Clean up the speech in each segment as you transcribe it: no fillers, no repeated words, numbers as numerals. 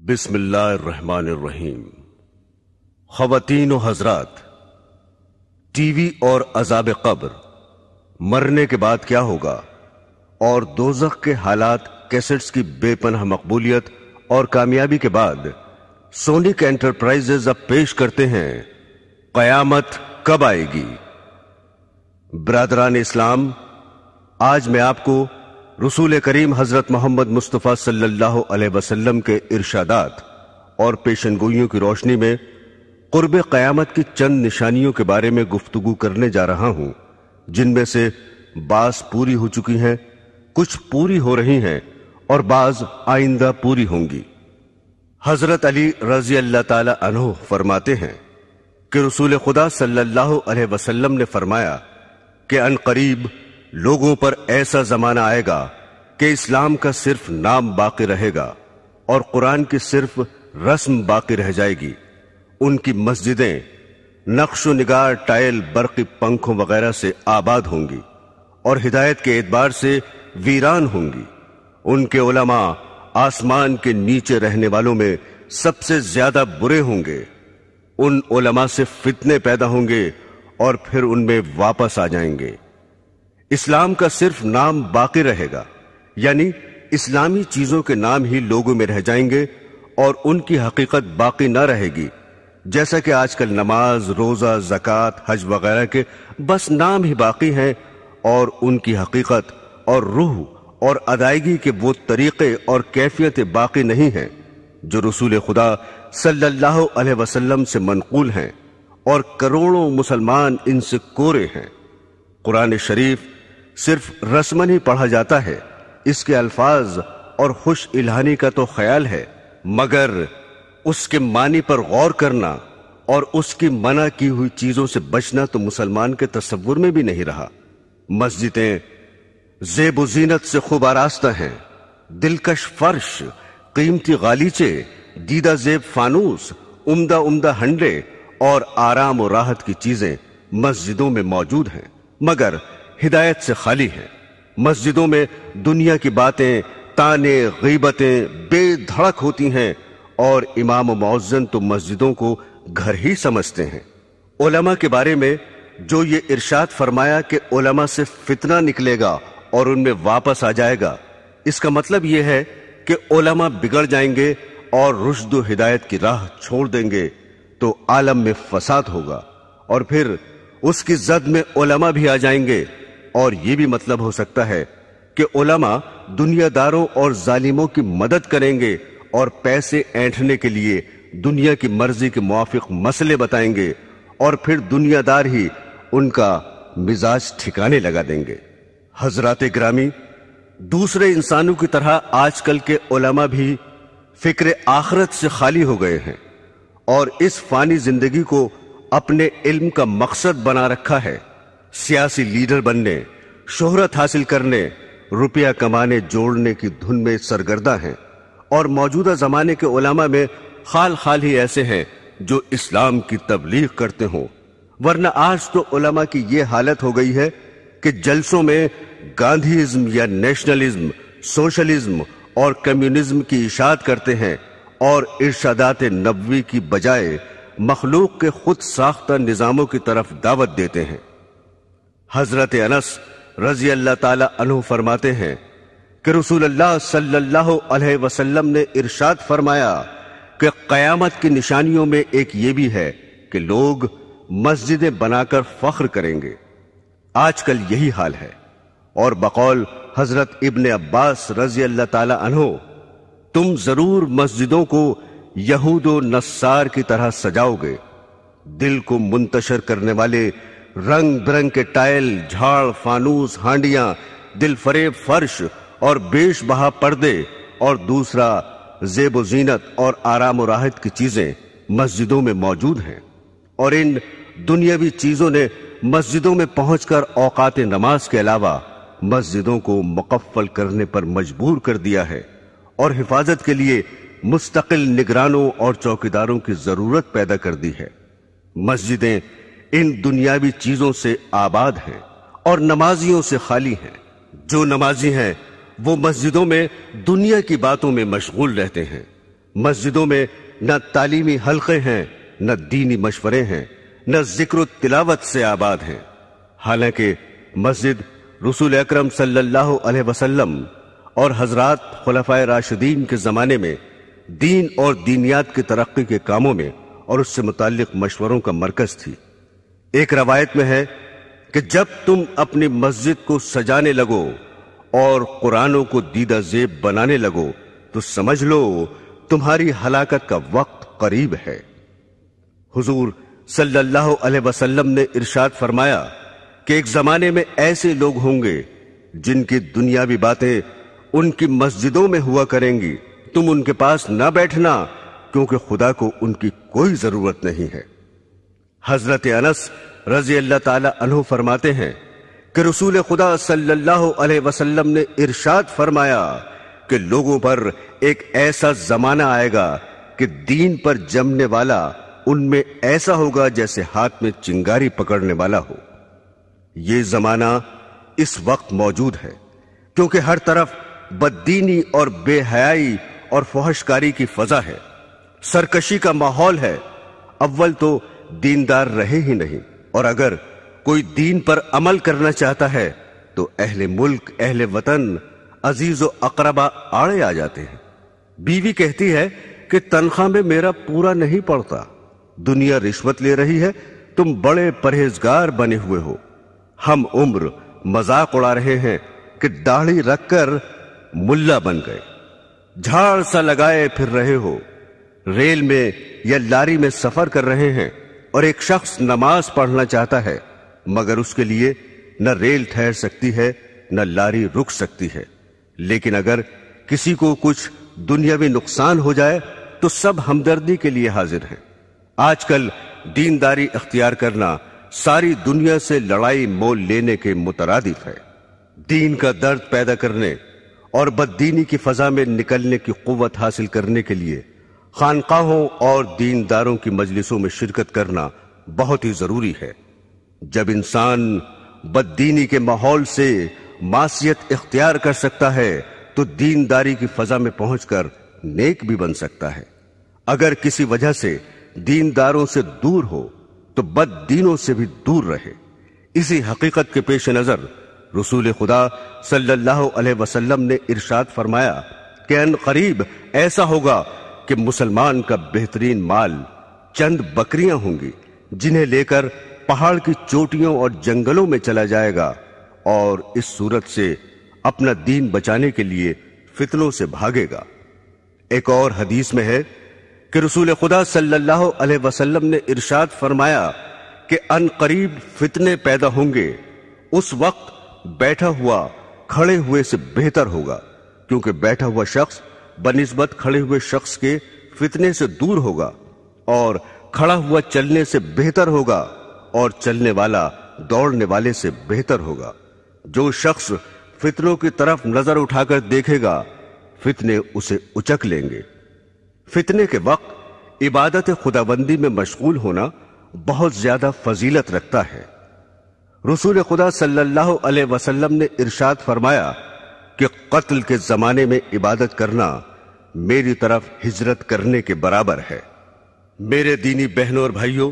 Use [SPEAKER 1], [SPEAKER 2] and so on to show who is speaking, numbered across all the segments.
[SPEAKER 1] بسم اللہ الرحمن الرحیم۔ خواتین و حضرات، ٹی وی اور عذاب قبر، مرنے کے بعد کیا ہوگا اور دوزخ کے حالات کیسٹس کی بے پناہ مقبولیت اور کامیابی کے بعد سونک انٹرپرائزز اب پیش کرتے ہیں قیامت کب آئے گی۔ برادران اسلام، آج میں آپ کو رسول کریم حضرت محمد مصطفیٰ صلی اللہ علیہ وسلم کے ارشادات اور پیشن گوئیوں کی روشنی میں قرب قیامت کی چند نشانیوں کے بارے میں گفتگو کرنے جا رہا ہوں، جن میں سے بعض پوری ہو چکی ہیں، کچھ پوری ہو رہی ہیں اور بعض آئندہ پوری ہوں گی۔ حضرت علی رضی اللہ تعالی عنہ فرماتے ہیں کہ رسول خدا صلی اللہ علیہ وسلم نے فرمایا کہ ان قریب لوگوں پر ایسا زمانہ آئے گا کہ اسلام کا صرف نام باقی رہے گا اور قرآن کی صرف رسم باقی رہ جائے گی۔ ان کی مسجدیں نقش و نگار، ٹائل، برقی پنکھوں وغیرہ سے آباد ہوں گی اور ہدایت کے اعتبار سے ویران ہوں گی۔ ان کے علماء آسمان کے نیچے رہنے والوں میں سب سے زیادہ برے ہوں گے۔ ان علماء سے فتنے پیدا ہوں گے اور پھر ان میں واپس آ جائیں گے۔ اسلام کا صرف نام باقی رہے گا، یعنی اسلامی چیزوں کے نام ہی لوگوں میں رہ جائیں گے اور ان کی حقیقت باقی نہ رہے گی، جیسا کہ آج کل نماز، روزہ، زکوٰۃ، حج وغیرہ کے بس نام ہی باقی ہیں اور ان کی حقیقت اور روح اور ادائیگی کے وہ طریقے اور کیفیتیں باقی نہیں ہیں جو رسول خدا صلی اللہ علیہ وسلم سے منقول ہیں، اور کروڑوں مسلمان ان سے کورے ہیں۔ قرآن شریف صرف رسمن ہی پڑھا جاتا ہے، اس کے الفاظ اور خوش الہانی کا تو خیال ہے، مگر اس کے معنی پر غور کرنا اور اس کی منع کی ہوئی چیزوں سے بچنا تو مسلمان کے تصور میں بھی نہیں رہا۔ مسجدیں زیب و زینت سے خوب آراستہ ہیں، دلکش فرش، قیمتی غالیچے، دیدہ زیب فانوس، عمدہ عمدہ ہنڈے اور آرام و راحت کی چیزیں مسجدوں میں موجود ہیں، مگر ہدایت سے خالی ہیں۔ مسجدوں میں دنیا کی باتیں، تانے، غیبتیں بے دھڑک ہوتی ہیں اور امام و مؤذن تو مسجدوں کو گھر ہی سمجھتے ہیں۔ علماء کے بارے میں جو یہ ارشاد فرمایا کہ علماء سے فتنہ نکلے گا اور ان میں واپس آ جائے گا، اس کا مطلب یہ ہے کہ علماء بگڑ جائیں گے اور رشد و ہدایت کی راہ چھوڑ دیں گے تو عالم میں فساد ہوگا، اور پھر اس کی زد میں علماء بھی آ جائیں گے۔ اور یہ بھی مطلب ہو سکتا ہے کہ علماء دنیا داروں اور ظالموں کی مدد کریں گے اور پیسے اینٹھنے کے لیے دنیا کی مرضی کے موافق مسئلے بتائیں گے، اور پھر دنیا دار ہی ان کا مزاج ٹھکانے لگا دیں گے۔ حضرات گرامی، دوسرے انسانوں کی طرح آج کل کے علماء بھی فکر آخرت سے خالی ہو گئے ہیں اور اس فانی زندگی کو اپنے علم کا مقصد بنا رکھا ہے۔ سیاسی لیڈر بننے، شہرت حاصل کرنے، روپیہ کمانے جوڑنے کی دھن میں سرگردہ ہیں، اور موجودہ زمانے کے علماء میں خال خال ہی ایسے ہیں جو اسلام کی تبلیغ کرتے ہوں، ورنہ آج تو علماء کی یہ حالت ہو گئی ہے کہ جلسوں میں گاندھیزم یا نیشنلزم، سوشلزم اور کمیونزم کی اشاعت کرتے ہیں اور ارشادات نبوی کی بجائے مخلوق کے خود ساختہ نظاموں کی طرف دعوت دیتے ہیں۔ حضرت انس رضی اللہ تعالی عنہ فرماتے ہیں کہ رسول اللہ صلی اللہ علیہ وسلم نے ارشاد فرمایا کہ قیامت کی نشانیوں میں ایک یہ بھی ہے کہ لوگ مسجدیں بنا کر فخر کریں گے۔ آج کل یہی حال ہے، اور بقول حضرت ابن عباس رضی اللہ تعالی عنہ، تم ضرور مسجدوں کو یہود و نصار کی طرح سجاؤ گے۔ دل کو منتشر کرنے والے رنگ برنگ کے ٹائل، جھاڑ، فانوس، ہانڈیاں، دل فریب فرش اور بیش بہا پردے اور دوسرا زیب و زینت اور آرام و راحت کی چیزیں مسجدوں میں موجود ہیں، اور ان دنیاوی چیزوں نے مسجدوں میں پہنچ کر اوقات نماز کے علاوہ مسجدوں کو مقفل کرنے پر مجبور کر دیا ہے، اور حفاظت کے لیے مستقل نگرانوں اور چوکیداروں کی ضرورت پیدا کر دی ہے۔ مسجدیں ان دنیاوی چیزوں سے آباد ہیں اور نمازیوں سے خالی ہیں۔ جو نمازی ہیں وہ مسجدوں میں دنیا کی باتوں میں مشغول رہتے ہیں، مسجدوں میں نہ تعلیمی حلقے ہیں، نہ دینی مشورے ہیں، نہ ذکر و تلاوت سے آباد ہیں، حالانکہ مسجد رسول اکرم صلی اللہ علیہ وسلم اور حضرات خلفائے راشدین کے زمانے میں دین اور دینیات کی ترقی کے کاموں میں اور اس سے متعلق مشوروں کا مرکز تھی۔ ایک روایت میں ہے کہ جب تم اپنی مسجد کو سجانے لگو اور قرآنوں کو دیدہ زیب بنانے لگو تو سمجھ لو تمہاری ہلاکت کا وقت قریب ہے۔ حضور صلی اللہ علیہ وسلم نے ارشاد فرمایا کہ ایک زمانے میں ایسے لوگ ہوں گے جن کی دنیاوی باتیں ان کی مسجدوں میں ہوا کریں گی، تم ان کے پاس نہ بیٹھنا کیونکہ خدا کو ان کی کوئی ضرورت نہیں ہے۔ حضرت انس رضی اللہ تعالی عنہ فرماتے ہیں کہ رسول خدا صلی اللہ علیہ وسلم نے ارشاد فرمایا کہ لوگوں پر ایک ایسا زمانہ آئے گا کہ دین پر جمنے والا ان میں ایسا ہوگا جیسے ہاتھ میں چنگاری پکڑنے والا ہو۔ یہ زمانہ اس وقت موجود ہے کیونکہ ہر طرف بددینی اور بے حیائی اور فحش کاری کی فضا ہے، سرکشی کا ماحول ہے۔ اول تو دیندار رہے ہی نہیں، اور اگر کوئی دین پر عمل کرنا چاہتا ہے تو اہل ملک، اہل وطن، عزیز و اقربا آڑے آ جاتے ہیں۔ بیوی کہتی ہے کہ تنخواہ میں میرا پورا نہیں پڑتا، دنیا رشوت لے رہی ہے، تم بڑے پرہیزگار بنے ہوئے ہو، ہم عمر مذاق اڑا رہے ہیں کہ داڑھی رکھ کر ملا بن گئے، جھاڑ سا لگائے پھر رہے ہو، ریل میں یا لاری میں سفر کر رہے ہیں اور ایک شخص نماز پڑھنا چاہتا ہے مگر اس کے لیے نہ ریل ٹھہر سکتی ہے نہ لاری رک سکتی ہے، لیکن اگر کسی کو کچھ دنیاوی نقصان ہو جائے تو سب ہمدردی کے لیے حاضر ہیں۔ آج کل دینداری اختیار کرنا ساری دنیا سے لڑائی مول لینے کے مترادف ہے۔ دین کا درد پیدا کرنے اور بددینی کی فضا میں نکلنے کی قوت حاصل کرنے کے لیے خانقاہوں اور دینداروں کی مجلسوں میں شرکت کرنا بہت ہی ضروری ہے۔ جب انسان بددینی کے ماحول سے معصیت اختیار کر سکتا ہے تو دینداری کی فضا میں پہنچ کر نیک بھی بن سکتا ہے۔ اگر کسی وجہ سے دینداروں سے دور ہو تو بد دینوں سے بھی دور رہے۔ اسی حقیقت کے پیش نظر رسول خدا صلی اللہ علیہ وسلم نے ارشاد فرمایا کہ ان قریب ایسا ہوگا کہ مسلمان کا بہترین مال چند بکریاں ہوں گی جنہیں لے کر پہاڑ کی چوٹیوں اور جنگلوں میں چلا جائے گا، اور اس صورت سے اپنا دین بچانے کے لیے فتنوں سے بھاگے گا۔ ایک اور حدیث میں ہے کہ رسول خدا صلی اللہ علیہ وسلم نے ارشاد فرمایا کہ ان قریب فتنے پیدا ہوں گے، اس وقت بیٹھا ہوا کھڑے ہوئے سے بہتر ہوگا، کیونکہ بیٹھا ہوا شخص بنسبت کھڑے ہوئے شخص کے فتنے سے دور ہوگا، اور کھڑا ہوا چلنے سے بہتر ہوگا، اور چلنے والا دوڑنے والے سے بہتر ہوگا۔ جو شخص فتنوں کی طرف نظر اٹھا کر دیکھے گا فتنے اسے اچک لیں گے۔ فتنے کے وقت عبادت خداوندی میں مشغول ہونا بہت زیادہ فضیلت رکھتا ہے۔ رسول خدا صلی اللہ علیہ وسلم نے ارشاد فرمایا کہ قتل کے زمانے میں عبادت کرنا میری طرف ہجرت کرنے کے برابر ہے۔ میرے دینی بہنوں اور بھائیوں،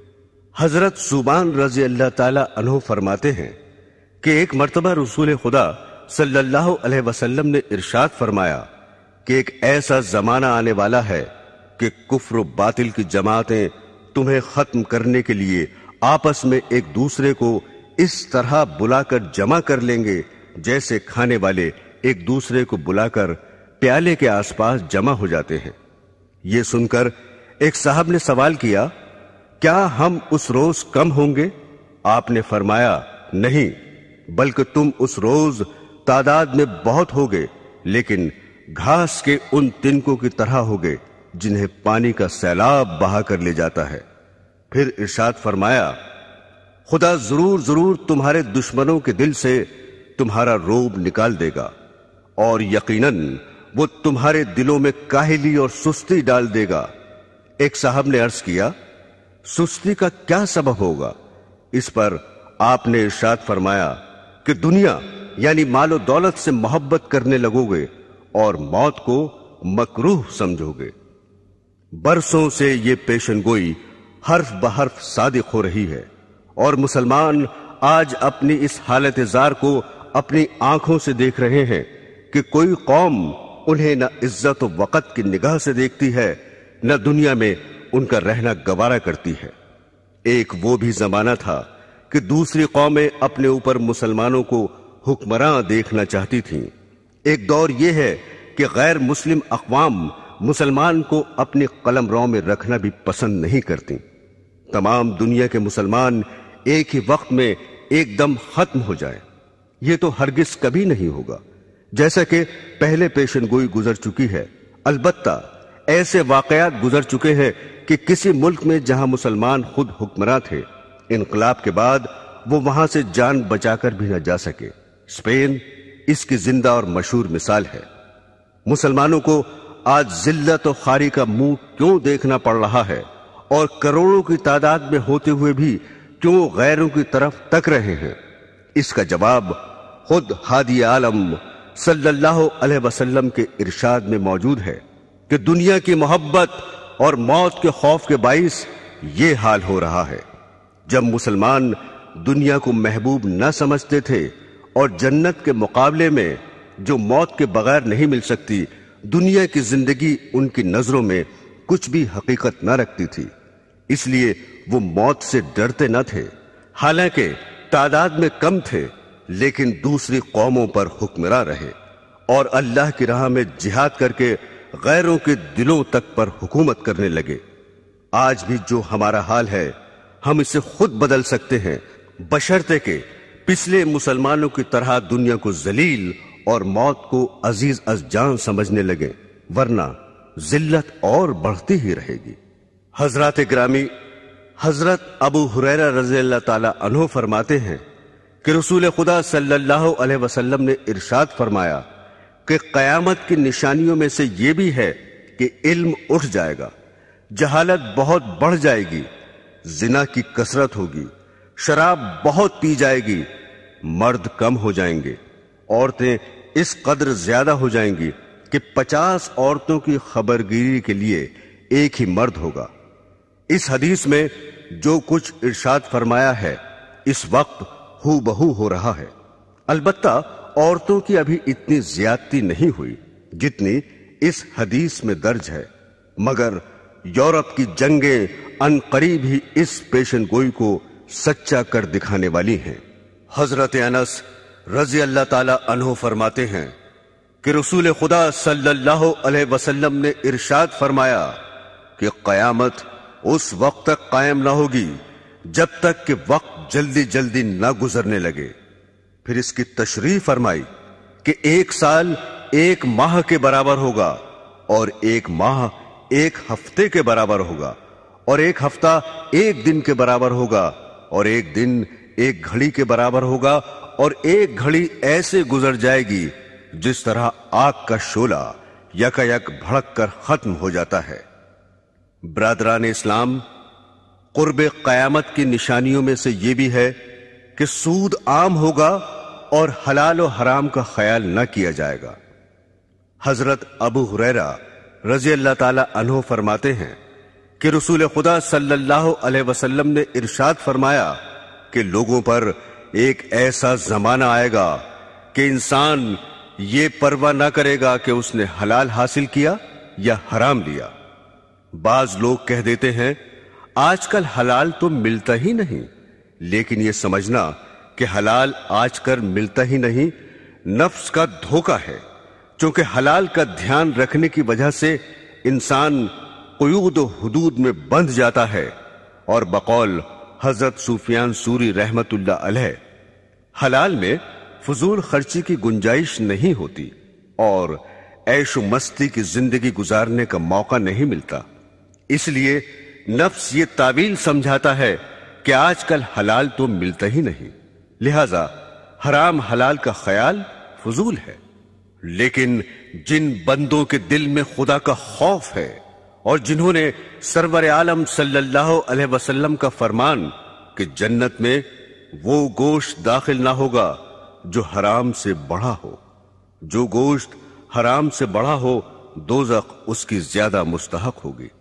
[SPEAKER 1] حضرت ثوبان رضی اللہ تعالی عنہ فرماتے ہیں کہ ایک مرتبہ رسول خدا صلی اللہ علیہ وسلم نے ارشاد فرمایا کہ ایک ایسا زمانہ آنے والا ہے کہ کفر و باطل کی جماعتیں تمہیں ختم کرنے کے لیے آپس میں ایک دوسرے کو اس طرح بلا کر جمع کر لیں گے جیسے کھانے والے ایک دوسرے کو بلا کر پیالے کے آس پاس جمع ہو جاتے ہیں۔ یہ سن کر ایک صاحب نے سوال کیا، کیا ہم اس روز کم ہوں گے؟ آپ نے فرمایا، نہیں، بلکہ تم اس روز تعداد میں بہت ہوگے، لیکن گھاس کے ان تنکوں کی طرح ہوگے جنہیں پانی کا سیلاب بہا کر لے جاتا ہے۔ پھر ارشاد فرمایا، خدا ضرور ضرور تمہارے دشمنوں کے دل سے تمہارا روب نکال دے گا، اور یقیناً وہ تمہارے دلوں میں کاہلی اور سستی ڈال دے گا۔ ایک صاحب نے عرض کیا، سستی کا کیا سبب ہوگا؟ اس پر آپ نے ارشاد فرمایا کہ دنیا یعنی مال و دولت سے محبت کرنے لگو گے اور موت کو مکروہ سمجھو گے۔ برسوں سے یہ پیشن گوئی حرف بحرف صادق ہو رہی ہے، اور مسلمان آج اپنی اس حالت زار کو اپنی آنکھوں سے دیکھ رہے ہیں کہ کوئی قوم انہیں نہ عزت و وقت کی نگاہ سے دیکھتی ہے، نہ دنیا میں ان کا رہنا گوارا کرتی ہے۔ ایک وہ بھی زمانہ تھا کہ دوسری قومیں اپنے اوپر مسلمانوں کو حکمراں دیکھنا چاہتی تھیں۔ ایک دور یہ ہے کہ غیر مسلم اقوام مسلمان کو اپنی قلم رو میں رکھنا بھی پسند نہیں کرتی۔ تمام دنیا کے مسلمان ایک ہی وقت میں ایک دم ختم ہو جائیں، یہ تو ہرگز کبھی نہیں ہوگا، جیسا کہ پہلے پیشن گوئی گزر چکی ہے۔ البتہ ایسے واقعات گزر چکے ہیں کہ کسی ملک میں جہاں مسلمان خود حکمراں تھے، انقلاب کے بعد وہ وہاں سے جان بچا کر بھی نہ جا سکے۔ اسپین اس کی زندہ اور مشہور مثال ہے۔ مسلمانوں کو آج ذلت و خواری کا منہ کیوں دیکھنا پڑ رہا ہے، اور کروڑوں کی تعداد میں ہوتے ہوئے بھی کیوں غیروں کی طرف تک رہے ہیں؟ اس کا جواب خود ہادی عالم صلی اللہ علیہ وسلم کے ارشاد میں موجود ہے کہ دنیا کی محبت اور موت کے خوف کے باعث یہ حال ہو رہا ہے۔ جب مسلمان دنیا کو محبوب نہ سمجھتے تھے اور جنت کے مقابلے میں جو موت کے بغیر نہیں مل سکتی، دنیا کی زندگی ان کی نظروں میں کچھ بھی حقیقت نہ رکھتی تھی، اس لیے وہ موت سے ڈرتے نہ تھے۔ حالانکہ تعداد میں کم تھے، لیکن دوسری قوموں پر حکمراں رہے اور اللہ کی راہ میں جہاد کر کے غیروں کے دلوں تک پر حکومت کرنے لگے۔ آج بھی جو ہمارا حال ہے ہم اسے خود بدل سکتے ہیں، بشرطے کہ پچھلے مسلمانوں کی طرح دنیا کو ذلیل اور موت کو عزیز از جان سمجھنے لگے، ورنہ ذلت اور بڑھتی ہی رہے گی۔ حضرات گرامی، حضرت ابو ہریرہ رضی اللہ تعالی عنہ فرماتے ہیں کہ رسول خدا صلی اللہ علیہ وسلم نے ارشاد فرمایا کہ قیامت کی نشانیوں میں سے یہ بھی ہے کہ علم اٹھ جائے گا، جہالت بہت بڑھ جائے گی، زنا کی کثرت ہوگی، شراب بہت پی جائے گی، مرد کم ہو جائیں گے، عورتیں اس قدر زیادہ ہو جائیں گی کہ 50 عورتوں کی خبرگیری کے لیے ایک ہی مرد ہوگا۔ اس حدیث میں جو کچھ ارشاد فرمایا ہے اس وقت ہو بہو ہو رہا ہے۔ البتہ عورتوں کی ابھی اتنی زیادتی نہیں ہوئی جتنی اس حدیث میں درج ہے، مگر یورپ کی جنگیں ان قریب ہی اس پیشن گوئی کو سچا کر دکھانے والی ہیں۔ حضرت انس رضی اللہ تعالی عنہ فرماتے ہیں کہ رسول خدا صلی اللہ علیہ وسلم نے ارشاد فرمایا کہ قیامت اس وقت تک قائم نہ ہوگی جب تک کہ وقت جلدی جلدی نہ گزرنے لگے۔ پھر اس کی تشریح فرمائی کہ 1 سال 1 ماہ کے برابر ہوگا، اور 1 ماہ 1 ہفتے کے برابر ہوگا، اور 1 ہفتہ 1 دن کے برابر ہوگا، اور 1 دن 1 گھڑی کے برابر ہوگا، اور 1 گھڑی ایسے گزر جائے گی جس طرح آگ کا شعلہ یکایک بھڑک کر ختم ہو جاتا ہے۔ برادران اسلام، قرب قیامت کی نشانیوں میں سے یہ بھی ہے کہ سود عام ہوگا اور حلال و حرام کا خیال نہ کیا جائے گا۔ حضرت ابو ہریرہ رضی اللہ تعالی عنہ فرماتے ہیں کہ رسول خدا صلی اللہ علیہ وسلم نے ارشاد فرمایا کہ لوگوں پر ایک ایسا زمانہ آئے گا کہ انسان یہ پرواہ نہ کرے گا کہ اس نے حلال حاصل کیا یا حرام لیا۔ بعض لوگ کہہ دیتے ہیں آج کل حلال تو ملتا ہی نہیں، لیکن یہ سمجھنا کہ حلال آج کل ملتا ہی نہیں نفس کا دھوکہ ہے، چونکہ حلال کا دھیان رکھنے کی وجہ سے انسان قیود و حدود میں بندھ جاتا ہے، اور بقول حضرت سفیان ثوری رحمت اللہ علیہ حلال میں فضول خرچی کی گنجائش نہیں ہوتی اور عیش و مستی کی زندگی گزارنے کا موقع نہیں ملتا، اس لیے نفس یہ تعویل سمجھاتا ہے کہ آج کل حلال تو ملتا ہی نہیں، لہذا حرام حلال کا خیال فضول ہے۔ لیکن جن بندوں کے دل میں خدا کا خوف ہے اور جنہوں نے سرور عالم صلی اللہ علیہ وسلم کا فرمان کہ جنت میں وہ گوشت داخل نہ ہوگا جو حرام سے بڑھا ہو، جو گوشت حرام سے بڑھا ہو دوزخ اس کی زیادہ مستحق ہوگی۔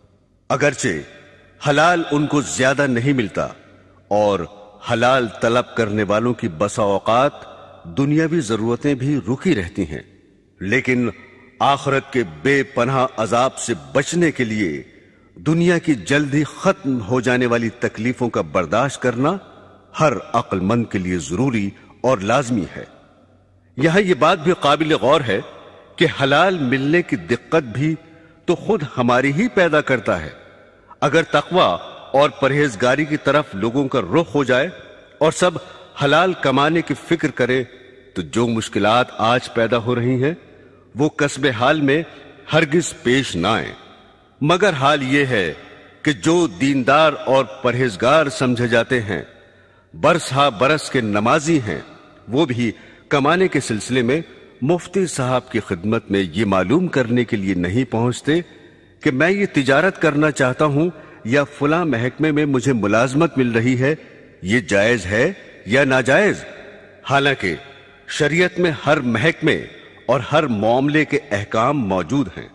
[SPEAKER 1] اگرچہ حلال ان کو زیادہ نہیں ملتا اور حلال طلب کرنے والوں کی بسا اوقات دنیاوی ضرورتیں بھی رکی رہتی ہیں، لیکن آخرت کے بے پناہ عذاب سے بچنے کے لیے دنیا کی جلد ہی ختم ہو جانے والی تکلیفوں کا برداشت کرنا ہر عقل مند کے لیے ضروری اور لازمی ہے۔ یہاں یہ بات بھی قابل غور ہے کہ حلال ملنے کی دقت بھی تو خود ہماری ہی پیدا کرتا ہے۔ اگر تقوی اور پرہیزگاری کی طرف لوگوں کا رخ ہو جائے اور سب حلال کمانے کی فکر کرے تو جو مشکلات آج پیدا ہو رہی ہیں وہ کسب حال میں ہرگز پیش نہ آئیں، مگر حال یہ ہے کہ جو دیندار اور پرہیزگار سمجھے جاتے ہیں، برس ہا برس کے نمازی ہیں، وہ بھی کمانے کے سلسلے میں مفتی صاحب کی خدمت میں یہ معلوم کرنے کے لیے نہیں پہنچتے کہ میں یہ تجارت کرنا چاہتا ہوں یا فلاں محکمے میں مجھے ملازمت مل رہی ہے، یہ جائز ہے یا ناجائز، حالانکہ شریعت میں ہر محکمے اور ہر معاملے کے احکام موجود ہیں۔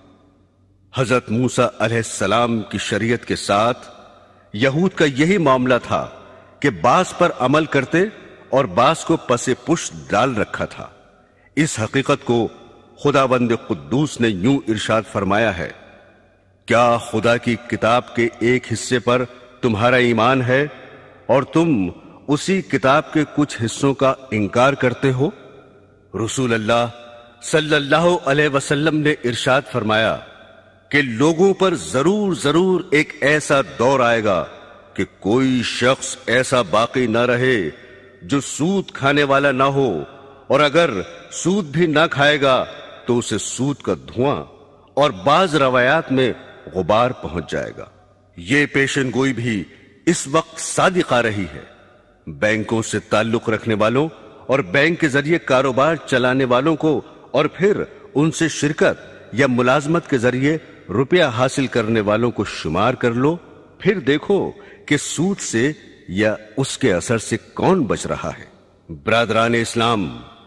[SPEAKER 1] حضرت موسیٰ علیہ السلام کی شریعت کے ساتھ یہود کا یہی معاملہ تھا کہ بعض پر عمل کرتے اور بعض کو پس پشت ڈال رکھا تھا۔ اس حقیقت کو خداوند قدوس نے یوں ارشاد فرمایا ہے، کیا خدا کی کتاب کے ایک حصے پر تمہارا ایمان ہے اور تم اسی کتاب کے کچھ حصوں کا انکار کرتے ہو؟ رسول اللہ صلی اللہ علیہ وسلم نے ارشاد فرمایا کہ لوگوں پر ضرور ایک ایسا دور آئے گا کہ کوئی شخص ایسا باقی نہ رہے جو سود کھانے والا نہ ہو، اور اگر سود بھی نہ کھائے گا تو اسے سود کا دھواں اور بعض روایات میں غبار پہنچ جائے گا۔ یہ پیشن گوئی بھی اس وقت صادق آ رہی ہے۔ بینکوں سے تعلق رکھنے والوں اور بینک کے ذریعے کاروبار چلانے والوں کو اور پھر ان سے شرکت یا ملازمت کے ذریعے روپیہ حاصل کرنے والوں کو شمار کر لو، پھر دیکھو کہ سود سے یا اس کے اثر سے کون بچ رہا ہے۔ برادران اسلام،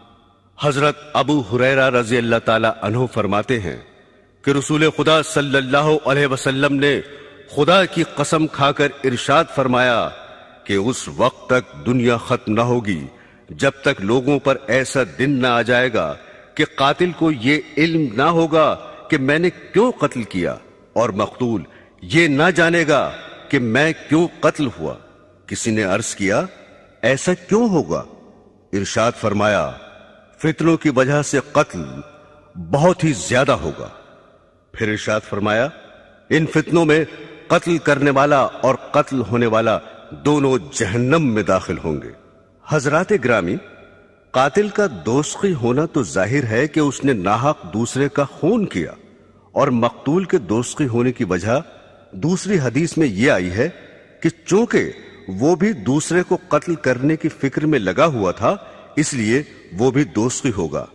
[SPEAKER 1] حضرت ابو ہریرہ رضی اللہ تعالی عنہ فرماتے ہیں کہ رسول خدا صلی اللہ علیہ وسلم نے خدا کی قسم کھا کر ارشاد فرمایا کہ اس وقت تک دنیا ختم نہ ہوگی جب تک لوگوں پر ایسا دن نہ آ جائے گا کہ قاتل کو یہ علم نہ ہوگا کہ میں نے کیوں قتل کیا، اور مقتول یہ نہ جانے گا کہ میں کیوں قتل ہوا۔ کسی نے عرض کیا، ایسا کیوں ہوگا؟ ارشاد فرمایا، فتنوں کی وجہ سے قتل بہت ہی زیادہ ہوگا۔ پھر ارشاد فرمایا، ان فتنوں میں قتل کرنے والا اور قتل ہونے والا دونوں جہنم میں داخل ہوں گے۔ حضرات گرامی، قاتل کا دوزخی ہونا تو ظاہر ہے کہ اس نے ناحق دوسرے کا خون کیا، اور مقتول کے دوزخی ہونے کی وجہ دوسری حدیث میں یہ آئی ہے کہ چونکہ وہ بھی دوسرے کو قتل کرنے کی فکر میں لگا ہوا تھا اس لیے وہ بھی دوزخی ہوگا۔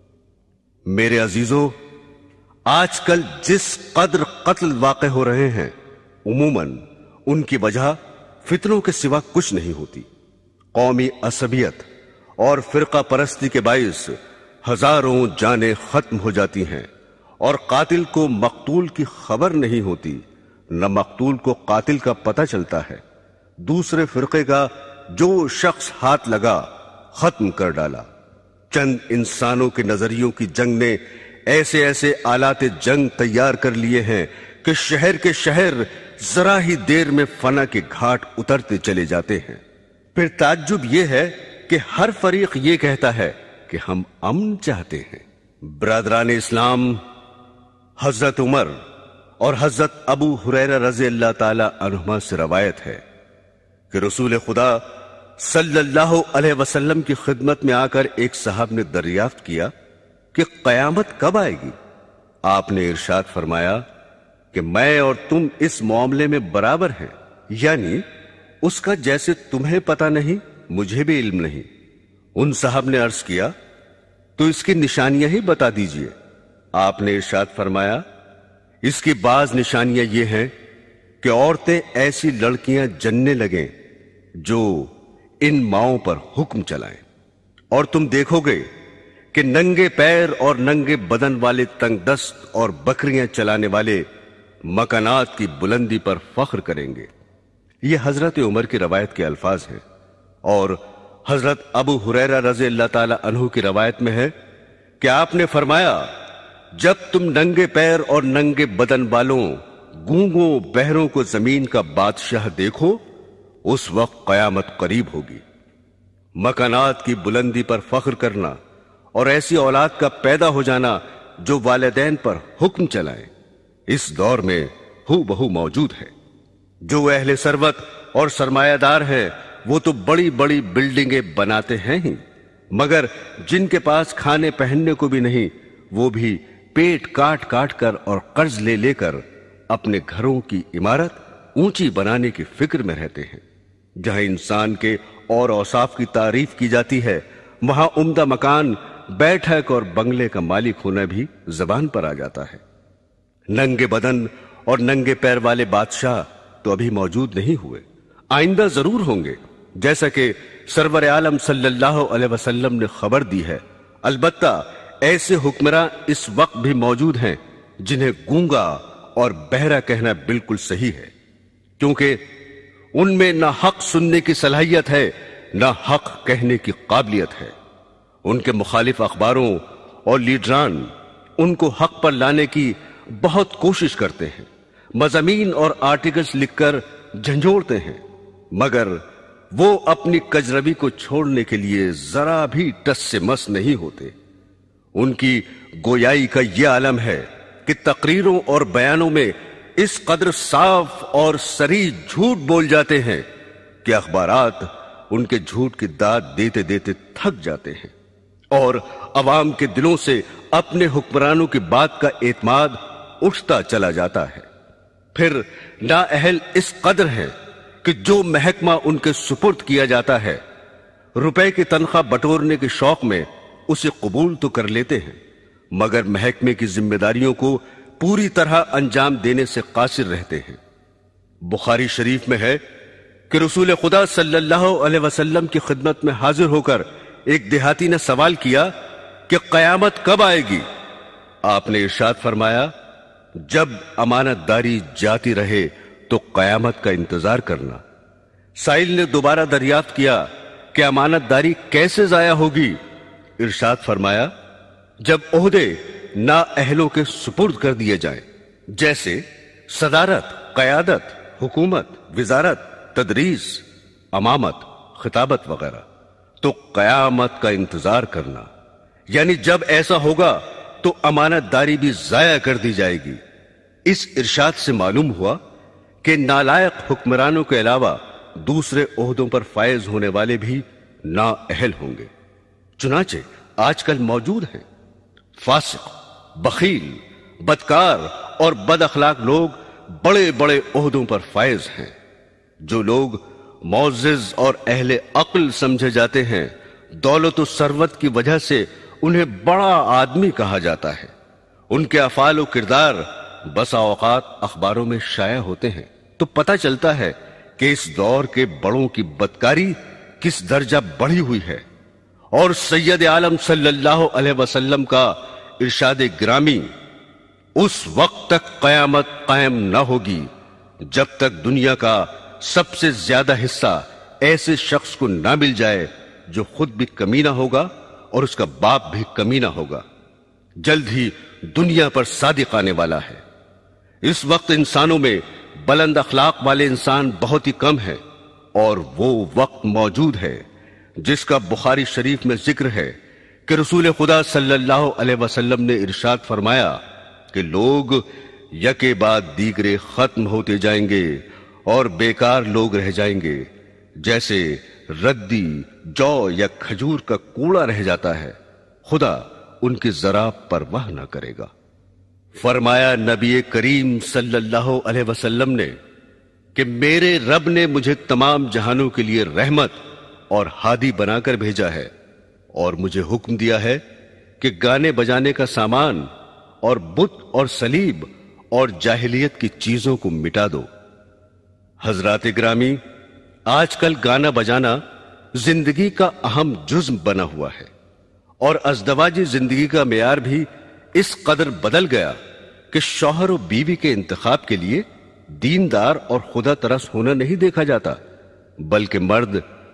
[SPEAKER 1] میرے عزیزوں، آج کل جس قدر قتل واقع ہو رہے ہیں عموماً ان کی وجہ فتنوں کے سوا کچھ نہیں ہوتی۔ قومی عصبیت اور فرقہ پرستی کے باعث ہزاروں جانیں ختم ہو جاتی ہیں، اور قاتل کو مقتول کی خبر نہیں ہوتی، نہ مقتول کو قاتل کا پتہ چلتا ہے۔ دوسرے فرقے کا جو شخص ہاتھ لگا ختم کر ڈالا۔ چند انسانوں کے نظریوں کی جنگ نے ایسے ایسے آلات جنگ تیار کر لیے ہیں کہ شہر کے شہر ذرا ہی دیر میں فنا کے گھاٹ اترتے چلے جاتے ہیں۔ پھر تعجب یہ ہے کہ ہر فریق یہ کہتا ہے کہ ہم امن چاہتے ہیں۔ برادران اسلام، حضرت عمر اور حضرت ابو ہریرہ رضی اللہ تعالی عنہما سے روایت ہے کہ رسول خدا صلی اللہ علیہ وسلم کی خدمت میں آ کر ایک صاحب نے دریافت کیا کہ قیامت کب آئے گی؟ آپ نے ارشاد فرمایا کہ میں اور تم اس معاملے میں برابر ہیں، یعنی اس کا جیسے تمہیں پتہ نہیں مجھے بھی علم نہیں۔ ان صاحب نے عرض کیا، تو اس کی نشانیاں ہی بتا دیجئے۔ آپ نے ارشاد فرمایا، اس کی بعض نشانیاں یہ ہیں کہ عورتیں ایسی لڑکیاں جننے لگیں جو ان ماؤں پر حکم چلائیں، اور تم دیکھو گے کہ ننگے پیر اور ننگے بدن والے تنگ دست اور بکریاں چلانے والے مکانات کی بلندی پر فخر کریں گے۔ یہ حضرت عمر کی روایت کے الفاظ ہیں، اور حضرت ابو ہریرہ رضی اللہ تعالی عنہ کی روایت میں ہے کہ آپ نے فرمایا، جب تم ننگے پیر اور ننگے بدن والوں، گونگوں، بہروں کو زمین کا بادشاہ دیکھو، اس وقت قیامت قریب ہوگی۔ مکانات کی بلندی پر فخر کرنا اور ایسی اولاد کا پیدا ہو جانا جو والدین پر حکم چلائیں، اس دور میں ہو بہو موجود ہے۔ جو اہل ثروت اور سرمایہ دار ہیں وہ تو بڑی بڑی بلڈنگیں بناتے ہیں ہی، مگر جن کے پاس کھانے پہننے کو بھی نہیں، وہ بھی پیٹ کاٹ کاٹ کر اور قرض لے لے کر اپنے گھروں کی عمارت اونچی بنانے کی فکر میں رہتے ہیں۔ جہاں انسان کے اور اوصاف کی تعریف کی جاتی ہے، وہاں عمدہ مکان، بیٹھک اور بنگلے کا مالک ہونا بھی زبان پر آ جاتا ہے۔ ننگے بدن اور ننگے پیر والے بادشاہ تو ابھی موجود نہیں ہوئے، آئندہ ضرور ہوں گے، جیسا کہ سرور عالم صلی اللہ علیہ وسلم نے خبر دی ہے۔ البتہ ایسے حکمراں اس وقت بھی موجود ہیں جنہیں گونگا اور بہرا کہنا بالکل صحیح ہے، کیونکہ ان میں نہ حق سننے کی صلاحیت ہے، نہ حق کہنے کی قابلیت ہے۔ ان کے مخالف اخباروں اور لیڈران ان کو حق پر لانے کی بہت کوشش کرتے ہیں، مضامین اور آرٹیکلز لکھ کر جھنجھوڑتے ہیں، مگر وہ اپنی کجروی کو چھوڑنے کے لیے ذرا بھی ٹس سے مس نہیں ہوتے۔ ان کی گویائی کا یہ عالم ہے کہ تقریروں اور بیانوں میں اس قدر صاف اور صریح جھوٹ بول جاتے ہیں کہ اخبارات ان کے جھوٹ کی داد دیتے دیتے تھک جاتے ہیں، اور عوام کے دلوں سے اپنے حکمرانوں کی بات کا اعتماد اٹھتا چلا جاتا ہے۔ پھر نااہل اس قدر ہے کہ جو محکمہ ان کے سپرد کیا جاتا ہے، روپے کی تنخواہ بٹورنے کے شوق میں اسے قبول تو کر لیتے ہیں، مگر محکمے کی ذمہ داریوں کو پوری طرح انجام دینے سے قاصر رہتے ہیں۔ بخاری شریف میں ہے کہ رسول خدا صلی اللہ علیہ وسلم کی خدمت میں حاضر ہو کر ایک دیہاتی نے سوال کیا کہ قیامت کب آئے گی؟ آپ نے ارشاد فرمایا، جب امانت داری جاتی رہے تو قیامت کا انتظار کرنا۔ سائل نے دوبارہ دریافت کیا کہ امانت داری کیسے ضائع ہوگی؟ ارشاد فرمایا، جب عہدے نااہلوں کے سپرد کر دیے جائیں، جیسے صدارت، قیادت، حکومت، وزارت، تدریس، امامت، خطابت وغیرہ، تو قیامت کا انتظار کرنا، یعنی جب ایسا ہوگا تو امانت داری بھی ضائع کر دی جائے گی۔ اس ارشاد سے معلوم ہوا کہ نالائق حکمرانوں کے علاوہ دوسرے عہدوں پر فائز ہونے والے بھی نااہل ہوں گے۔ چنانچہ آج کل موجود ہیں فاسق، بخیل، بدکار اور بد اخلاق لوگ بڑے بڑے عہدوں پر فائز ہیں۔ جو لوگ معزز اور اہل عقل سمجھے جاتے ہیں، دولت و ثروت کی وجہ سے انہیں بڑا آدمی کہا جاتا ہے۔ ان کے افعال و کردار بسا اوقات اخباروں میں شائع ہوتے ہیں، تو پتہ چلتا ہے کہ اس دور کے بڑوں کی بدکاری کس درجہ بڑھی ہوئی ہے۔ اور سید عالم صلی اللہ علیہ وسلم کا ارشاد گرامی، اس وقت تک قیامت قائم نہ ہوگی جب تک دنیا کا سب سے زیادہ حصہ ایسے شخص کو نہ مل جائے جو خود بھی کمینہ ہوگا اور اس کا باپ بھی کمینہ ہوگا۔ جلد ہی دنیا پر صادق آنے والا ہے۔ اس وقت انسانوں میں بلند اخلاق والے انسان بہت ہی کم ہیں، اور وہ وقت موجود ہے جس کا بخاری شریف میں ذکر ہے کہ رسول خدا صلی اللہ علیہ وسلم نے ارشاد فرمایا کہ لوگ یکے بعد دیگرے ختم ہوتے جائیں گے اور بیکار لوگ رہ جائیں گے، جیسے ردی، جو یا کھجور کا کوڑا رہ جاتا ہے، خدا ان کی ذرا پرواہ نہ کرے گا۔ فرمایا نبی کریم صلی اللہ علیہ وسلم نے کہ میرے رب نے مجھے تمام جہانوں کے لیے رحمت اور ہادی بنا کر بھیجا ہے، اور مجھے حکم دیا ہے کہ گانے بجانے کا سامان اور بت اور صلیب اور جاہلیت کی چیزوں کو مٹا دو۔ حضرات گرامی، آج کل گانا بجانا زندگی کا اہم جزء بنا ہوا ہے، اور ازدواجی زندگی کا معیار بھی اس قدر بدل گیا کہ شوہر و بیوی کے انتخاب کے لیے دیندار اور خدا ترس ہونا نہیں دیکھا جاتا، بلکہ مرد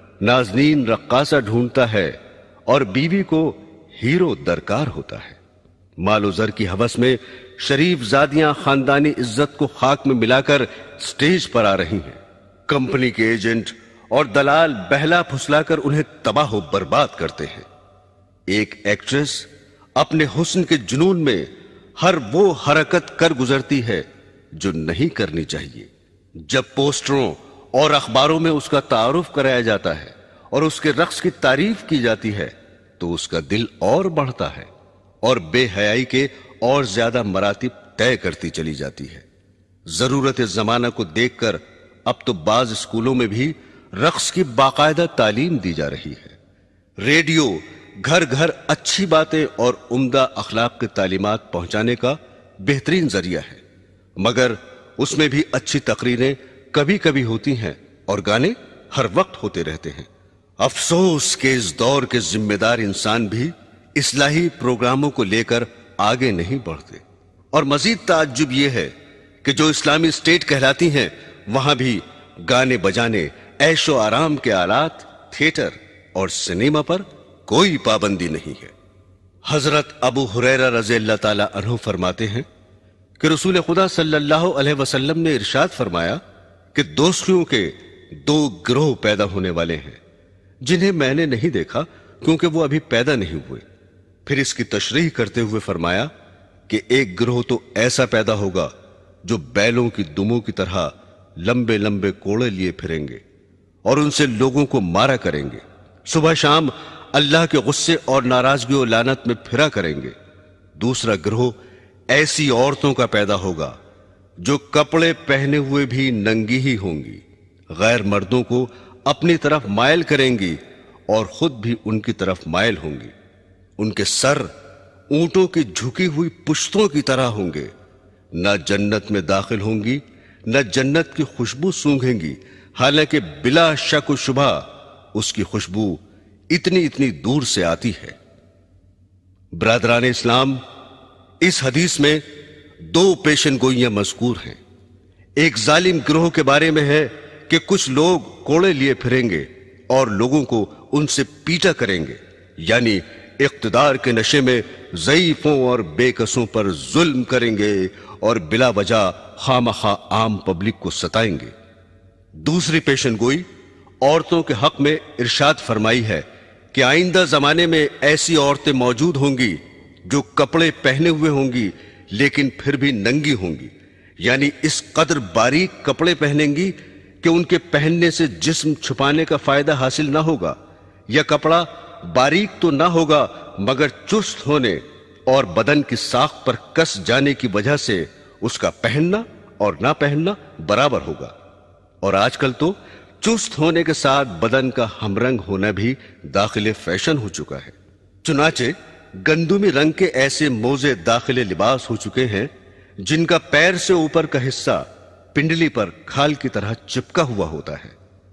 [SPEAKER 1] نازنین رقاصہ ڈھونڈتا ہے اور بیوی کو ہیرو درکار ہوتا ہے۔ مال و زر کی ہوس میں شریف زادیاں خاندانی عزت کو خاک میں ملا کر سٹیج پر آ رہی ہیں۔ کمپنی کے ایجنٹ اور دلال بہلا پھسلا کر انہیں تباہ و برباد کرتے ہیں۔ ایک ایکٹریس اپنے حسن کے جنون میں ہر وہ حرکت کر گزرتی ہے جو نہیں کرنی چاہیے۔ جب پوسٹروں اور اخباروں میں اس کا تعارف کرایا جاتا ہے اور اس کے رقص کی تعریف کی جاتی ہے تو اس کا دل اور بڑھتا ہے اور بے حیائی کے اور زیادہ مراتب طے کرتی چلی جاتی ہے۔ ضرورت زمانہ کو دیکھ کر اب تو بعض اسکولوں میں بھی رقص کی باقاعدہ تعلیم دی جا رہی ہے۔ ریڈیو گھر گھر اچھی باتیں اور عمدہ اخلاق کی تعلیمات پہنچانے کا بہترین ذریعہ ہے، مگر اس میں بھی اچھی تقریریں کبھی کبھی ہوتی ہیں اور گانے ہر وقت ہوتے رہتے ہیں۔ افسوس کہ اس دور کے ذمہ دار انسان بھی اصلاحی پروگراموں کو لے کر آگے نہیں بڑھتے، اور مزید تعجب یہ ہے کہ جو اسلامی اسٹیٹ کہلاتی ہیں وہاں بھی گانے بجانے، عیش و آرام کے آلات، تھیٹر اور سنیما پر کوئی پابندی نہیں ہے۔ حضرت ابو ہریرہ رضی اللہ تعالی عنہ فرماتے ہیں کہ رسول خدا صلی اللہ علیہ وسلم نے ارشاد فرمایا کہ دوستیوں کے دو گروہ پیدا ہونے والے ہیں جنہیں میں نے نہیں دیکھا کیونکہ وہ ابھی پیدا نہیں ہوئے۔ پھر اس کی تشریح کرتے ہوئے فرمایا کہ ایک گروہ تو ایسا پیدا ہوگا جو بیلوں کی دموں کی طرح لمبے لمبے کوڑے لیے پھریں گے اور ان سے لوگوں کو مارا کریں گے، صبح شام اللہ کے غصے اور ناراضگی و لعنت میں پھرا کریں گے۔ دوسرا گروہ ایسی عورتوں کا پیدا ہوگا جو کپڑے پہنے ہوئے بھی ننگی ہی ہوں گی، غیر مردوں کو اپنی طرف مائل کریں گی اور خود بھی ان کی طرف مائل ہوں گی۔ ان کے سر اونٹوں کی جھکی ہوئی پشتوں کی طرح ہوں گے، نہ جنت میں داخل ہوں گی نہ جنت کی خوشبو سونگھیں گی، حالانکہ بلا شک و شبہ اس کی خوشبو اتنی دور سے آتی ہے۔ برادران اسلام، اس حدیث میں دو پیشن گوئیاں مذکور ہیں۔ ایک ظالم گروہ کے بارے میں ہے کہ کچھ لوگ کوڑے لیے پھریں گے اور لوگوں کو ان سے پیٹا کریں گے، یعنی اقتدار کے نشے میں ضعیفوں اور بے کسوں پر ظلم کریں گے اور بلا وجہ خامخواہ عام پبلک کو ستائیں گے۔ دوسری پیشن گوئی عورتوں کے حق میں ارشاد فرمائی ہے کہ آئندہ زمانے میں ایسی عورتیں موجود ہوں گی جو کپڑے پہنے ہوئے ہوں گی لیکن پھر بھی ننگی ہوں گی، یعنی اس قدر باریک کپڑے پہنیں گی کہ ان کے پہننے سے جسم چھپانے کا فائدہ حاصل نہ ہوگا، یا کپڑا باریک تو نہ ہوگا مگر چست ہونے اور بدن کی ساخت پر کس جانے کی وجہ سے اس کا پہننا اور نہ پہننا برابر ہوگا۔ اور آج کل تو چست ہونے کے ساتھ بدن کا ہم رنگ ہونا بھی داخل فیشن ہو چکا ہے۔ چنانچہ گندمی رنگ کے ایسے موزے داخل لباس ہو چکے ہیں جن کا پیر سے اوپر کا حصہ پنڈلی پر کھال کی طرح چپکا ہوا ہوتا ہے۔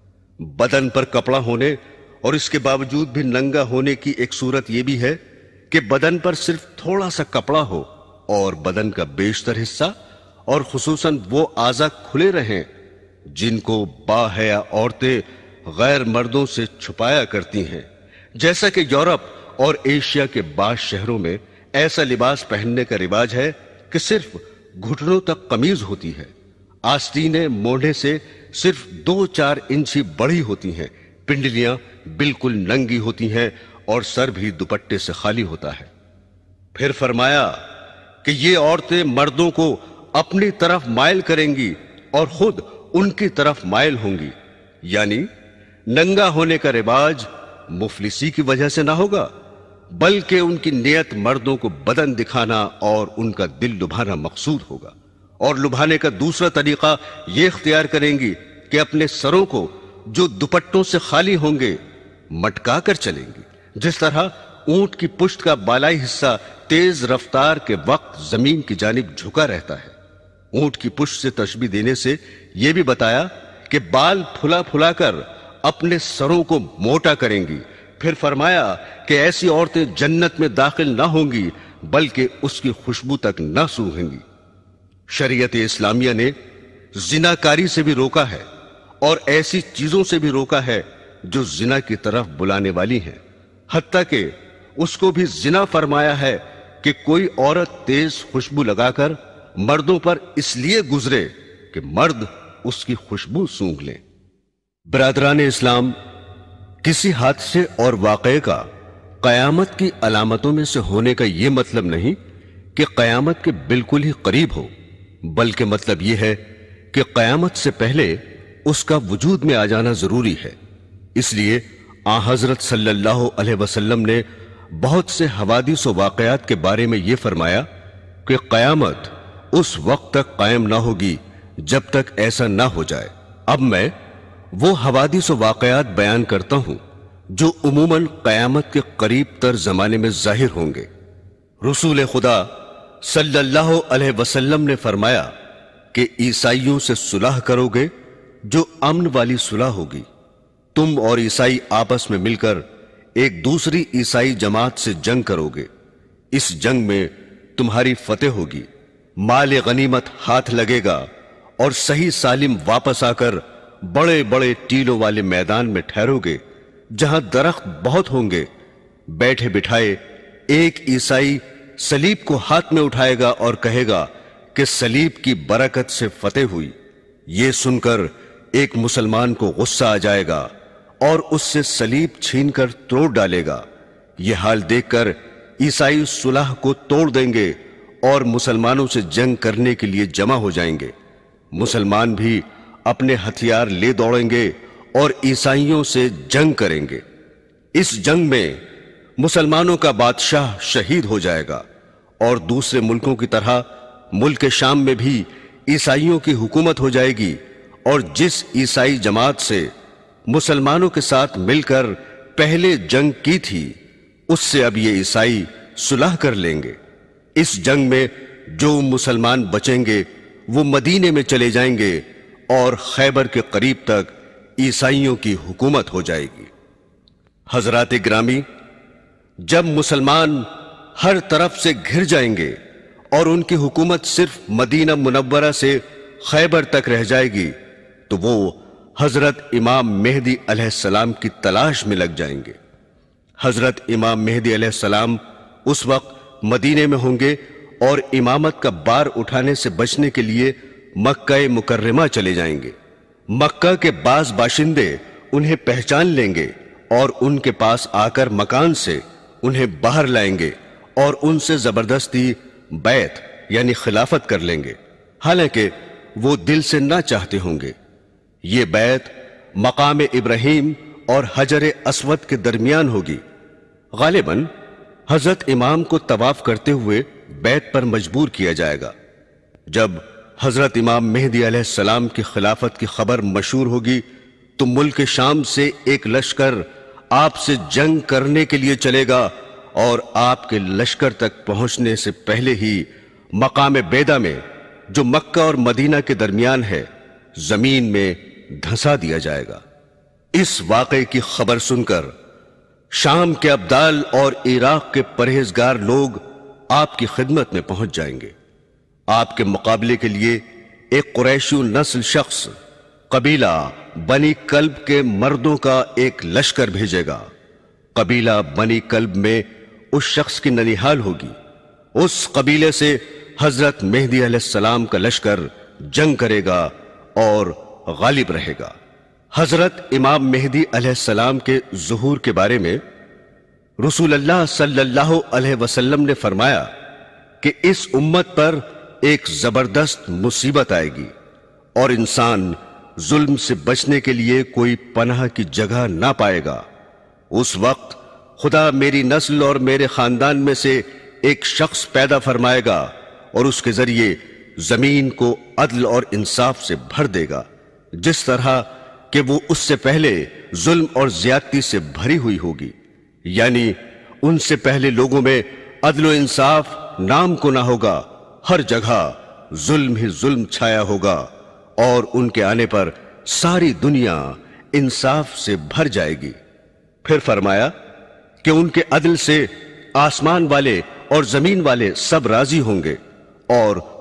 [SPEAKER 1] بدن پر کپڑا ہونے اور اس کے باوجود بھی ننگا ہونے کی ایک صورت یہ بھی ہے کہ بدن پر صرف تھوڑا سا کپڑا ہو اور بدن کا بیشتر حصہ اور خصوصاً وہ اعضاء کھلے رہیں جن کو باحیا عورتیں غیر مردوں سے چھپایا کرتی ہیں، جیسا کہ یورپ اور ایشیا کے بعض شہروں میں ایسا لباس پہننے کا رواج ہے کہ صرف گھٹنوں تک قمیض ہوتی ہے، آستینیں موڑھے سے صرف 2-4 انچ ہی بڑی ہوتی ہیں، پنڈلیاں بالکل ننگی ہوتی ہیں اور سر بھی دوپٹے سے خالی ہوتا ہے۔ پھر فرمایا کہ یہ عورتیں مردوں کو اپنی طرف مائل کریں گی اور خود ان کی طرف مائل ہوں گی، یعنی ننگا ہونے کا رواج مفلسی کی وجہ سے نہ ہوگا بلکہ ان کی نیت مردوں کو بدن دکھانا اور ان کا دل لبھانا مقصود ہوگا، اور لبھانے کا دوسرا طریقہ یہ اختیار کریں گی کہ اپنے سروں کو جو دوپٹوں سے خالی ہوں گے مٹکا کر چلیں گی، جس طرح اونٹ کی پشت کا بالائی حصہ تیز رفتار کے وقت زمین کی جانب جھکا رہتا ہے۔ اونٹ کی پشت سے تشبیہ دینے سے یہ بھی بتایا کہ بال پھلا پھلا کر اپنے سروں کو موٹا کریں گی۔ پھر فرمایا کہ ایسی عورتیں جنت میں داخل نہ ہوں گی بلکہ اس کی خوشبو تک نہ سونگھیں گی۔ شریعت اسلامیہ نے زناکاری سے بھی روکا ہے اور ایسی چیزوں سے بھی روکا ہے جو زنا کی طرف بلانے والی ہیں، حتیٰ کہ اس کو بھی زنا فرمایا ہے کہ کوئی عورت تیز خوشبو لگا کر مردوں پر اس لیے گزرے کہ مرد اس کی خوشبو سونگھ لیں۔ برادران اسلام، کسی حادثے اور واقعے کا قیامت کی علامتوں میں سے ہونے کا یہ مطلب نہیں کہ قیامت کے بالکل ہی قریب ہو، بلکہ مطلب یہ ہے کہ قیامت سے پہلے اس کا وجود میں آ جانا ضروری ہے۔ اس لیے آن حضرت صلی اللہ علیہ وسلم نے بہت سے حوادث و واقعات کے بارے میں یہ فرمایا کہ قیامت اس وقت تک قائم نہ ہوگی جب تک ایسا نہ ہو جائے۔ اب میں وہ حوادث و واقعات بیان کرتا ہوں جو عموماً قیامت کے قریب تر زمانے میں ظاہر ہوں گے۔ رسول خدا صلی اللہ علیہ وسلم نے فرمایا کہ عیسائیوں سے صلح کرو گے جو امن والی صلح ہوگی۔ تم اور عیسائی آپس میں مل کر ایک دوسری عیسائی جماعت سے جنگ کرو گے، اس جنگ میں تمہاری فتح ہوگی، مال غنیمت ہاتھ لگے گا اور صحیح سالم واپس آ کر بڑے بڑے ٹیلوں والے میدان میں ٹھہرو گے جہاں درخت بہت ہوں گے۔ بیٹھے بٹھائے ایک عیسائی صلیب کو ہاتھ میں اٹھائے گا اور کہے گا کہ صلیب کی برکت سے فتح ہوئی۔ یہ سن کر ایک مسلمان کو غصہ آ جائے گا اور اس سے صلیب چھین کر توڑ ڈالے گا۔ یہ حال دیکھ کر عیسائی صلح کو توڑ دیں گے اور مسلمانوں سے جنگ کرنے کے لیے جمع ہو جائیں گے۔ مسلمان بھی اپنے ہتھیار لے دوڑیں گے اور عیسائیوں سے جنگ کریں گے۔ اس جنگ میں مسلمانوں کا بادشاہ شہید ہو جائے گا اور دوسرے ملکوں کی طرح ملک شام میں بھی عیسائیوں کی حکومت ہو جائے گی، اور جس عیسائی جماعت سے مسلمانوں کے ساتھ مل کر پہلے جنگ کی تھی اس سے اب یہ عیسائی صلح کر لیں گے۔ اس جنگ میں جو مسلمان بچیں گے وہ مدینے میں چلے جائیں گے اور خیبر کے قریب تک عیسائیوں کی حکومت ہو جائے گی۔ حضرات گرامی، جب مسلمان ہر طرف سے گھر جائیں گے اور ان کی حکومت صرف مدینہ منورہ سے خیبر تک رہ جائے گی تو وہ حضرت امام مہدی علیہ السلام کی تلاش میں لگ جائیں گے۔ حضرت امام مہدی علیہ السلام اس وقت مدینے میں ہوں گے اور امامت کا بار اٹھانے سے بچنے کے لیے مکہ مکرمہ چلے جائیں گے۔ مکہ کے بعض باشندے انہیں پہچان لیں گے اور ان کے پاس آ کر مکان سے انہیں باہر لائیں گے اور ان سے زبردستی بیعت یعنی خلافت کر لیں گے، حالانکہ وہ دل سے نہ چاہتے ہوں گے۔ یہ بیعت مقام ابراہیم اور حجر اسود کے درمیان ہوگی۔ غالباً حضرت امام کو طواف کرتے ہوئے بیعت پر مجبور کیا جائے گا۔ جب حضرت امام مہدی علیہ السلام کی خلافت کی خبر مشہور ہوگی تو ملک شام سے ایک لشکر آپ سے جنگ کرنے کے لیے چلے گا اور آپ کے لشکر تک پہنچنے سے پہلے ہی مقام بیدا میں جو مکہ اور مدینہ کے درمیان ہے زمین میں دھنسا دیا جائے گا۔ اس واقعے کی خبر سن کر شام کے ابدال اور عراق کے پرہیزگار لوگ آپ کی خدمت میں پہنچ جائیں گے۔ آپ کے مقابلے کے لیے ایک قریشی نسل شخص قبیلہ بنی کلب کے مردوں کا ایک لشکر بھیجے گا۔ قبیلہ بنی کلب میں اس شخص کی ننیحال ہوگی۔ اس قبیلے سے حضرت مہدی علیہ السلام کا لشکر جنگ کرے گا اور غالب رہے گا۔ حضرت امام مہدی علیہ السلام کے ظہور کے بارے میں رسول اللہ صلی اللہ علیہ وسلم نے فرمایا کہ اس امت پر ایک زبردست مصیبت آئے گی اور انسان ظلم سے بچنے کے لیے کوئی پناہ کی جگہ نہ پائے گا۔ اس وقت خدا میری نسل اور میرے خاندان میں سے ایک شخص پیدا فرمائے گا اور اس کے ذریعے زمین کو عدل اور انصاف سے بھر دے گا، جس طرح کہ وہ اس سے پہلے ظلم اور زیادتی سے بھری ہوئی ہوگی، یعنی ان سے پہلے لوگوں میں عدل و انصاف نام کو نہ ہوگا، ہر جگہ ظلم ہی ظلم چھایا ہوگا، اور ان کے آنے پر ساری دنیا انصاف سے بھر جائے گی۔ پھر فرمایا کہ ان کے عدل سے آسمان والے اور زمین والے سب راضی ہوں گے اور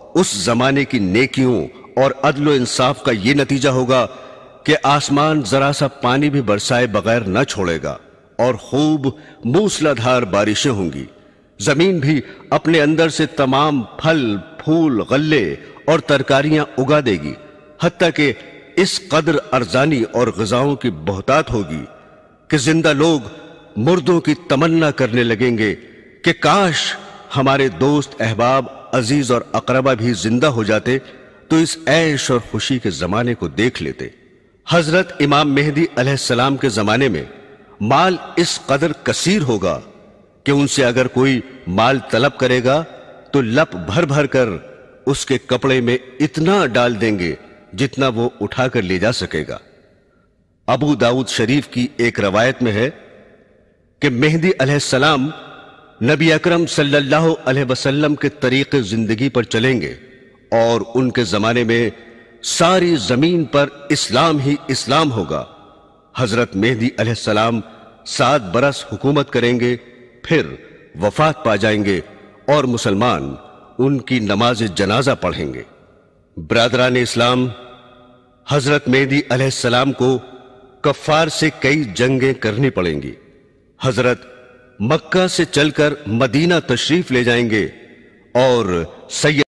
[SPEAKER 1] उस जमाने की नेकियों और अदल इंसाफ का ये नतीजा होगा कि आसमान जरा सा पानी भी बरसाए बगैर न छोड़ेगा और खूब मूसलाधार बारिशें होंगी। जमीन भी अपने अंदर से तमाम फल, फूल, गल्ले और तरकारियां उगा देगी, हत्ता कि इस कदर अरजानी और ग़िज़ाओं की बहुतात होगी कि जिंदा लोग मुर्दों की तमन्ना करने लगेंगे कि काश हमारे दोस्त, अहबाब, अजीज और अकरबा भी जिंदा हो जाते तो इस ऐश और खुशी के जमाने को देख लेते। हजरत इमाम मेहदी अलैहिस्सलाम के जमाने में माल इस कदर कसीर होगा कि उनसे अगर कोई माल तलब करेगा तो लप भर भर कर उसके कपड़े में इतना डाल देंगे जितना वो उठाकर ले जा सकेगा। अबू दाऊद शरीफ की एक रवायत में है कि मेहदी अलैहिस्सलाम नबी अकरम सल्लल्लाहु अलैहि वसल्लम के तरीके जिंदगी पर चलेंगे और उनके जमाने में सारी जमीन पर इस्लाम ही इस्लाम होगा। हजरत मेहदी अलैहिस्सलाम 7 बरस हुकूमत करेंगे, फिर वफात पा जाएंगे और मुसलमान उनकी नमाज जनाजा पढ़ेंगे। ब्रादरान इस्लाम, हजरत मेहदी अलैहिस्सलाम को कफ्फार से कई जंगें करनी पड़ेंगी। हजरत मक्का से चलकर मदीना तशरीफ ले जाएंगे और सैयद